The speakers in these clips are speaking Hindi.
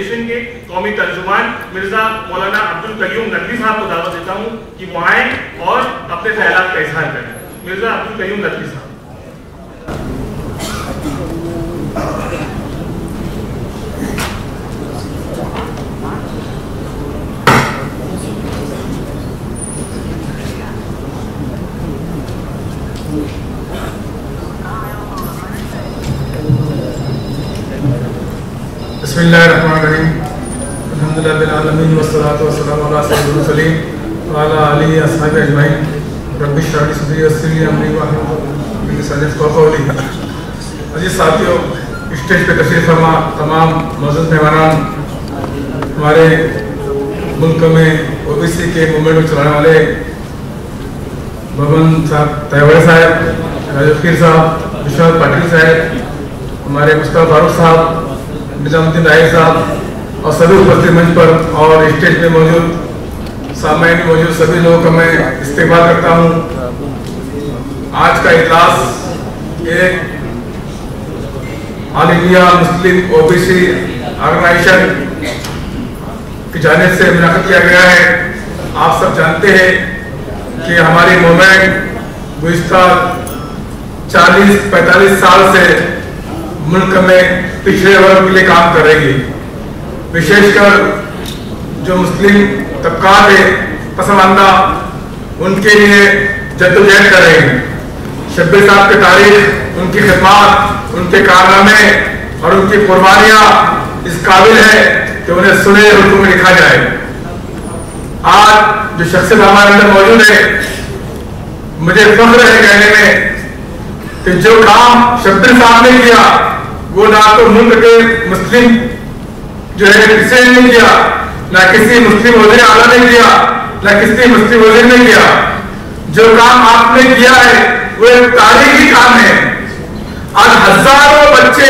एसोसिएशन के कौमी तर्जुमान मिर्जा मौलाना अब्दुल कयूम नकवी साहब को दावत देता हूं कि वो आए और अपने ख्यालात का इजहार करें। मिर्जा अब्दुल कयूम नकवी साहब। बिस्मिल्लाहिर्रहमानिर्रहीम अल्हम्दुलिल्लाहि रब्बिल आलमीन वस्सलातु वस्सलामु अला सय्यिदिल मुरसलीन व अला आलिहि व अस्हाबिहि अजमईन रब्बि इश्रह ली सदरी वयस्सिर ली अमरी वाहलुल मिन लिसानी यफ्क़हू क़ौली। अजीज़ साथियों, स्टेज पे तशरीफ़ फरमा तमाम मौजूद मेहमानान, हमारे मुल्क में ओबीसी के मूवमेंट को चलाने वाले भवन साहब तैयब साहब, राजखीर साहब, विश्वनाथ पाटिल साहब, हमारे मुस्तफ़ा फारूक साहब, निजामुद्दीन राय साहब और सभी उपस्थित मंच पर और स्टेज में मौजूद सामने मौजूद सभी लोगों का मैं इस्तेमाल करता हूं। आज का इजलास एक All India Muslim OBC organisation की जानिब से मुनाक़िद किया गया है। आप सब जानते हैं कि हमारी मूवमेंट गुज़िश्ता 40-45 साल से मुल्क में पिछड़े वर्ग के लिए काम कर रही है। विशेषकर जो मुस्लिम तबकात है पसमानदा, उनके लिए जद्दोजहद कर रहे हैं। शब्बीर साहब की तारीख, उनकी खिदमत, उनके कारनामे और उनकी कुर्बानियाँ इस काबिल है कि उन्हें सुने उर्दू में लिखा जाए। आज जो शख्सियत हमारे अंदर मौजूद है, मुझे फख्र है कहने में कि जो काम शब्बीर साहब ने किया वो ना तो मुल्क के मुस्लिम जो है किसी ने नहीं किया, ना किसी मुस्लिम वज़ीर आला ने किया, ना किसी मुस्लिम वज़ीर ने किया। जो काम आपने किया है वो एक तारीखी काम है। आज हजारों बच्चे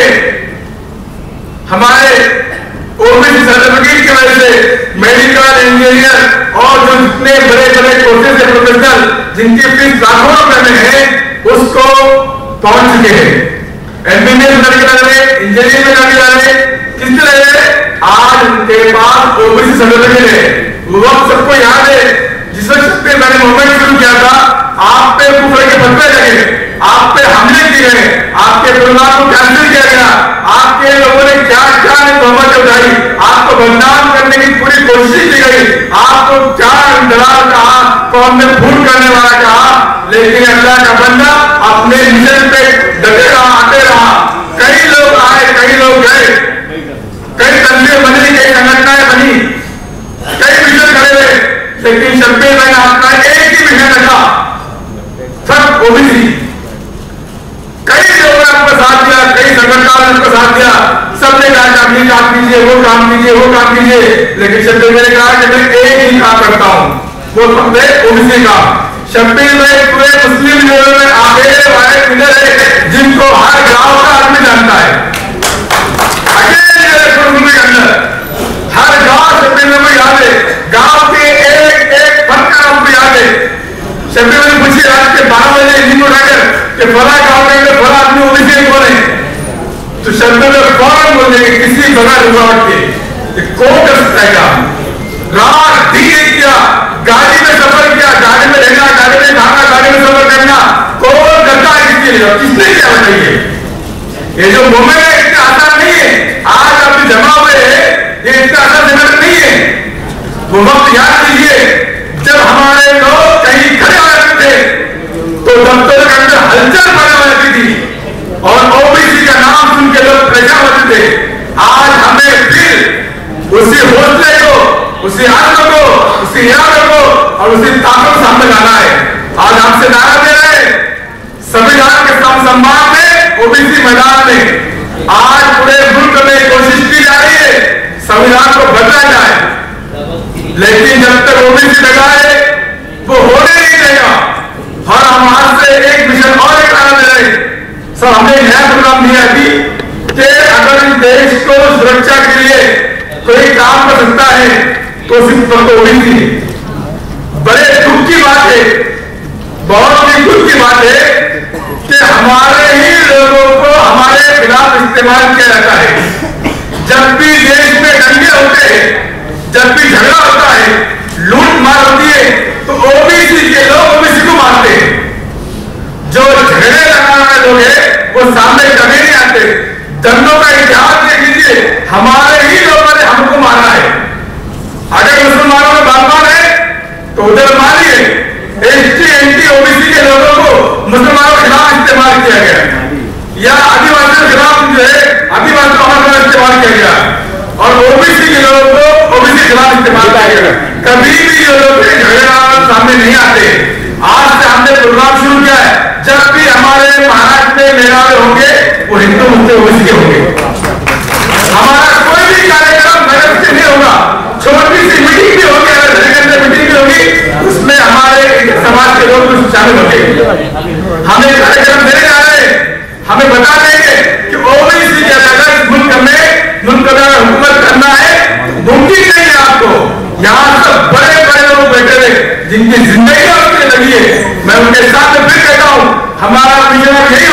हमारे ओबीसी सर्टिफिकेट की वजह से मेडिकल, इंजीनियर और जो जितने बड़े बड़े कोर्सेज है प्रोफेशनल, जिनकी फीस लाखों रुपए में है, उसको पहुंच चुके हैं। एमबीबीएस मेडिकल वाले, इंजीनियरिंग में जाने वाले किस तरह है, आज उनके पास ओबीसी सर्टिफिकेट है। वो वक्त सबको याद है जिस वक्त मैंने मूवमेंट शुरू किया था, आप पे कुफर के फतवे लगे, आप पे हमले किए गए, आपके प्रोग्राम को कैंसिल किया गया, आपके लोगों ने क्या क्या तोहमत उठाई, आपको बदनाम करने की पूरी कोशिश की गई, आपको क्या दलाल कहा, कौन में फूट करने वाला कहा, लेकिन अल्लाह का बंदा अपने मिशन पे डटे रहा, आते रहा। कई लोग आए, कई लोग गए, कई तंजीमें बनी, कई संगठनाएं बनी, कई मिशन खड़े हुए, लेकिन शब्बीर भाई आपका एक ही मिशन रखा, सब ओबीसी। कई लोगों ने आपका साथ दिया, कई संगठनों ने आपका साथ दिया, सबने कहा कि आप ये काम कीजिए, वो काम कीजिए, वो काम कीजिए, लेकिन शब्बीर भाई ने कहा कि मैं एक ही काम करता हूं, वो फक्त ओबीसी का। शब्बीर भाई पूरे मुस्लिम लीगों में आखिरी वाले फिगर है जिनको हर गांव का आदमी जानता है। अकेले के अंदर हर गांव शब्बीर भाई को याद है, गांव के एक एक फन का नाम को याद है। शब्बीर भाई पूछिए रात के 12 बजे इंजन उठाकर कि फला गांव के अंदर फला आदमी ओबीसी कौन है, तो शब्बीर भाई फौरन बोलेंगे किसी बगैर रुकावट के कौन कर सकता है काम। रात दिन किया, गाड़ी में सफर किया, गाड़ी में रहना, गाड़ी में खाना, गाड़ी में सफर करना, कौन करता है किसके लिए, किसने क्या बताइए। ये जो मूवमेंट है इतना आसान नहीं है। आज आप जो जमा हुए हैं ये इतना आसान जमा नहीं है। वो वक्त याद कीजिए जब हमारे लोग कहीं खड़े हो जाते थे तो दफ्तरों के अंदर हलचल पैदा हो जाती थी और ओबीसी का नाम सुन के लोग परेशान होते थे। आज हमें फिर उसी हौसले को, उसी आत्म को, उसी इरादे को और उसी ताकत सामने लाना है। आज आपसे नारा दे रहे हैं संविधान के सम्मान में, ओबीसी मैदान में। आज पूरे मुल्क में कोशिश की जा रही है संविधान को बदला जाए, लेकिन जब तक ओबीसी लगा है वो होने नहीं देगा। और हम आज से एक मिशन और एक नारा दे रहे हैं। सर, हमने नया प्रोग्राम दिया अभी कि अगर इस देश को सुरक्षा के लिए कोई काम कर सकता है तो सिर्फ ओबीसी। बड़े दुख की बात है, बहुत ही दुख की बात है कि हमारे ही लोगों को हमारे खिलाफ इस्तेमाल किया जाता है। जब भी देश में दंगे होते हैं, जब भी झगड़ा होता है, लूट मार होती है, तो ओबीसी के लोग ओबीसी को मारते हैं। जो झगड़े लगाने वाले लोग हैं वो सामने कभी नहीं आते। दंगों का इतिहास देख लीजिए, हमारे ही लोगों ने हमको मारा है। अगर मुसलमानों में बागबान है तो उधर मारिए। एसटी एनटी ओबीसी के लोगों को मुसलमानों के खिलाफ इस्तेमाल किया गया, या आदिवासियों के खिलाफ जो है आदिवासियों का इस्तेमाल किया गया, और ओबीसी के लोगों को ओबीसी के खिलाफ इस्तेमाल किया गया। कभी भी ये लोग झगड़ा सामने नहीं आते। आज से हमने प्रोग्राम शुरू किया है, जब भी हमारे महाराष्ट्र में मेलावे होंगे वो हिंदू मुस्लिम ओबीसी के होंगे। हमारा कोई भी कार्यक्रम नगर से नहीं होगा, छोटी सी मीटिंग भी होगी, अगर मीटिंग भी होगी उसमें हमारे समाज के लोग शामिल होंगे। हमें कार्यक्रम देने जा रहे हैं, हमें बता देंगे कि ओबीसी के अगर मुल्क में हुकूमत करना है मुमकिन नहीं है आपको। यहाँ सब बड़े बड़े लोग बैठे हुए जिनकी जिंदगी उसके लगी है, मैं उनके साथ फिर कहता हूँ हमारा विजन यही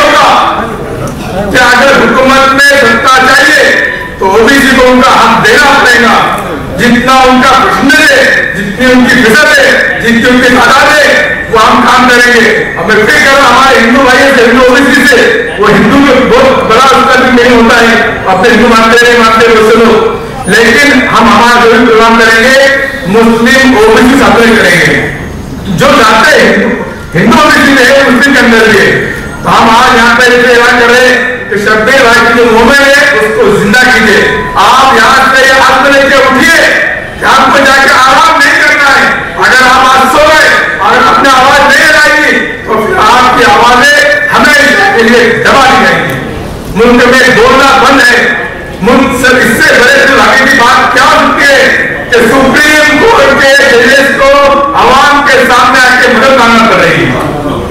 होगा कि अगर हुकूमत में सत्ता चाहिए तो ओबीसी को उनका हक देना पड़ेगा। जितना उनका प्रश्न है, जितनी उनकी फिसद है, जितनी उनकी तादाद है, वो हम काम करेंगे। अब मैं फिर कह रहा हमारे हिंदू भाइयों से, हिंदू ओबीसी से, वो हिंदू में बहुत बड़ा उसका भी नहीं होता है, अपने हिंदू मानते नहीं मानते वो लोग, लेकिन हम हमारा जो भी प्रोग्राम करेंगे मुस्लिम ओबीसी साथ में करेंगे। जो जाते हैं हिंदू ओबीसी में है मुस्लिम के अंदर भी है, तो हम आज यहाँ पे ऐलान कर रहे हैं कि शब्बीर भाई की जो मूवमेंट है उसको जिंदा कीजिए। आप यहाँ से हाथ में लेके उठिए, आपको जाके आराम नहीं करना है। अगर आप आज सो गए और अपनी आवाज नहीं लगाएंगी तो फिर आपकी आवाजें हमेशा के लिए दबा दी जाएंगी। मुल्क में बोलना बंद है। मुल्क से इससे बड़े दुर्भाग्य की बात क्या होती है कि सुप्रीम कोर्ट के जजेस को आवाम के सामने आके मदद मांगना पड़ रही है।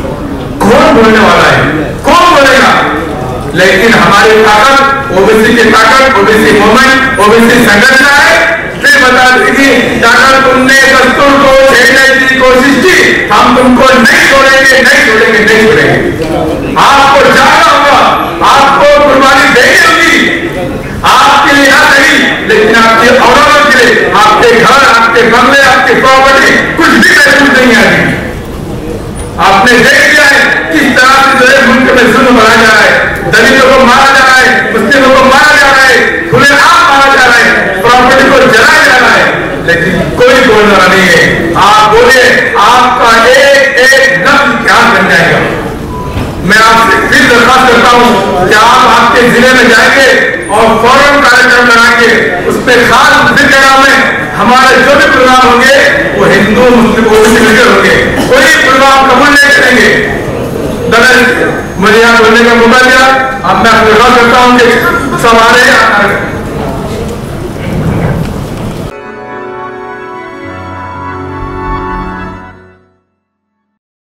कौन बोलने वाला है, कौन बोलेगा? लेकिन हमारी ताकत ओबीसी की ताकत, ओबीसी मूवमेंट, ओबीसी संगठन है। फिर बता देगी अगर तुमने दस्तूर को छेड़ने की कोशिश की हम तुमको नहीं छोड़ेंगे, नहीं छोड़ेंगे, नहीं छोड़ेंगे। आपको जाना होगा, आपको कुर्बानी देनी होगी, आपके लिए ना सही लेकिन आपकी औरतों के लिए, आपके घर, आपके बंगले, आपकी प्रॉपर्टी कुछ भी महसूस नहीं आएगी। आपने देख लिया है किस तरह से जो है मुल्क में जुल्म बढ़ा जा रहा है, दलितों को मारा जा रहा है, मुस्लिमों को मारा जा रहा है, खुलेआम मारा जा रहा है, प्रॉपर्टी को जलाया जा रहा है, लेकिन कोई बोल रहा नहीं है। आप बोले आपका एक एक नस्ल क्या बन जाएगा। मैं आपसे फिर दरखास्त करता हूँ कि आप आपके जिले में जाएंगे और फौरन कार्यक्रम लगाएंगे, उस पर खास जिक्र में हमारे जो भी प्रोग्राम होंगे वो हिंदू मुस्लिम ओबीसी मिलकर होंगे, कोई प्रोग्राम कबूल नहीं करेंगे। मुझे यहाँ बोलने का मौका दिया, अब मैं दरखास्त करता हूँ कि सवारे